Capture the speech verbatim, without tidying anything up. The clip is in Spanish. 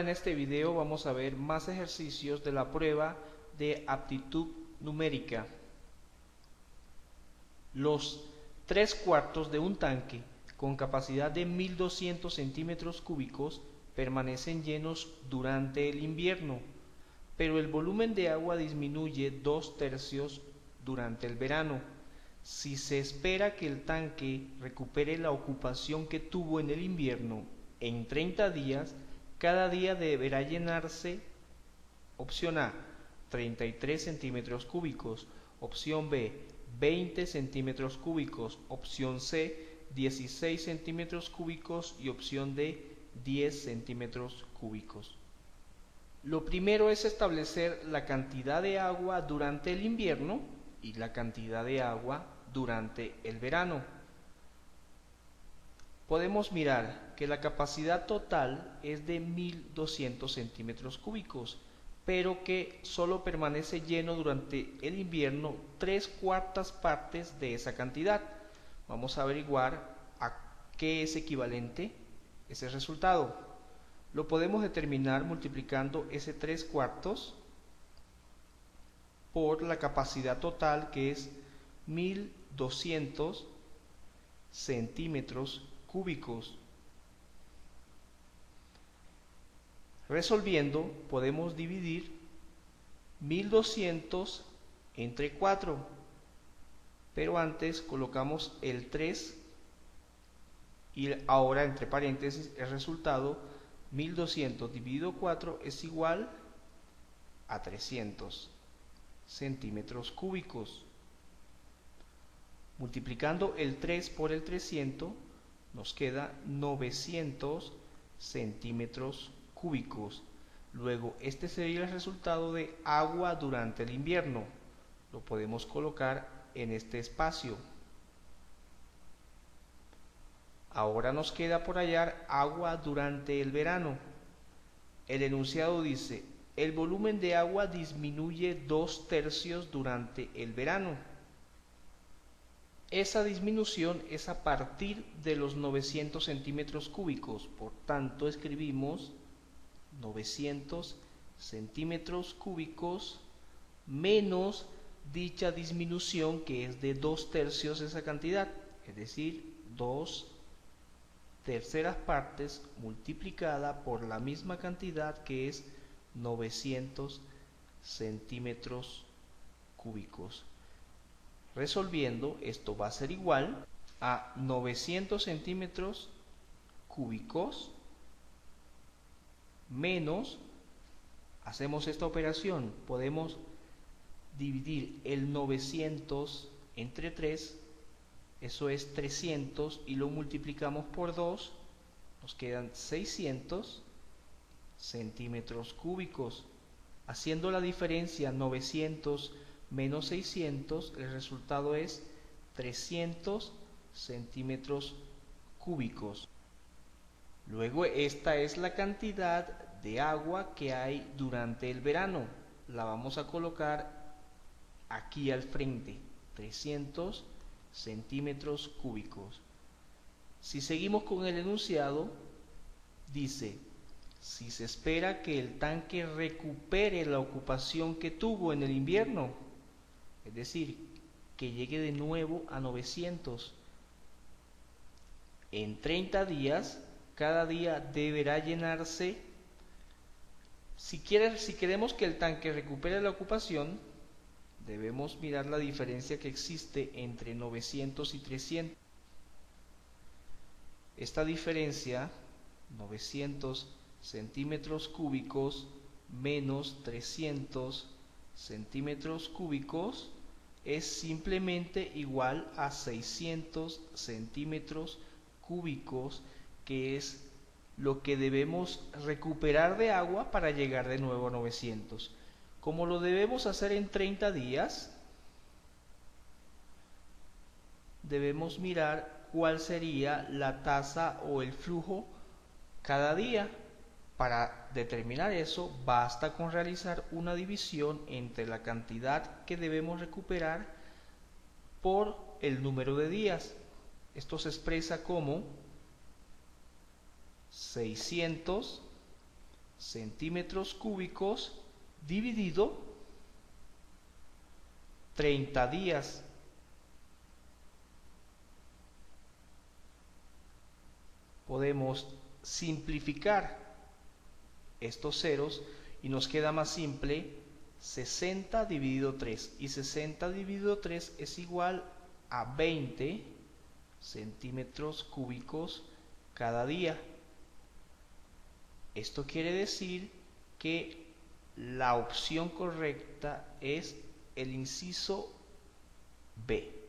en este video vamos a ver más ejercicios de la prueba de aptitud numérica. Los tres cuartos de un tanque con capacidad de mil doscientos centímetros cúbicos permanecen llenos durante el invierno, pero el volumen de agua disminuye dos tercios durante el verano. Si se espera que el tanque recupere la ocupación que tuvo en el invierno en treinta días, cada día deberá llenarse: opción A, treinta y tres centímetros cúbicos, opción B, veinte centímetros cúbicos, opción C, dieciséis centímetros cúbicos y opción D, diez centímetros cúbicos. Lo primero es establecer la cantidad de agua durante el invierno y la cantidad de agua durante el verano. Podemos mirar que la capacidad total es de mil doscientos centímetros cúbicos, pero que solo permanece lleno durante el invierno tres cuartas partes de esa cantidad. Vamos a averiguar a qué es equivalente ese resultado. Lo podemos determinar multiplicando ese tres cuartos por la capacidad total, que es mil doscientos centímetros cúbicos. Resolviendo, podemos dividir mil doscientos entre cuatro, pero antes colocamos el tres y ahora entre paréntesis el resultado: mil doscientos dividido cuatro es igual a trescientos centímetros cúbicos. Multiplicando el tres por el trescientos nos queda novecientos centímetros cúbicos. Luego este sería el resultado de agua durante el invierno. Lo podemos colocar en este espacio. Ahora nos queda por hallar agua durante el verano. El enunciado dice: el volumen de agua disminuye dos tercios durante el verano. Esa disminución es a partir de los novecientos centímetros cúbicos, por tanto escribimos novecientos centímetros cúbicos menos dicha disminución, que es de dos tercios esa cantidad, es decir, dos terceras partes multiplicada por la misma cantidad, que es novecientos centímetros cúbicos. Resolviendo, esto va a ser igual a novecientos centímetros cúbicos menos, hacemos esta operación, podemos dividir el novecientos entre tres, eso es trescientos, y lo multiplicamos por dos, nos quedan seiscientos centímetros cúbicos. Haciendo la diferencia novecientos menos seiscientos, el resultado es trescientos centímetros cúbicos. Luego, esta es la cantidad de agua que hay durante el verano. La vamos a colocar aquí al frente: trescientos centímetros cúbicos. Si seguimos con el enunciado, dice: si se espera que el tanque recupere la ocupación que tuvo en el invierno, es decir, que llegue de nuevo a novecientos, en treinta días, cada día deberá llenarse. Si, quiere, si queremos que el tanque recupere la ocupación, debemos mirar la diferencia que existe entre novecientos y trescientos. Esta diferencia, novecientos centímetros cúbicos menos trescientos centímetros cúbicos, es simplemente igual a seiscientos centímetros cúbicos, que es lo que debemos recuperar de agua para llegar de nuevo a novecientos. Como lo debemos hacer en treinta días, debemos mirar cuál sería la tasa o el flujo cada día. Para determinar eso, basta con realizar una división entre la cantidad que debemos recuperar por el número de días. Esto se expresa como seiscientos centímetros cúbicos dividido treinta días. Podemos simplificar estos ceros y nos queda más simple sesenta dividido tres, y sesenta dividido tres es igual a veinte centímetros cúbicos cada día. Esto quiere decir que la opción correcta es el inciso B.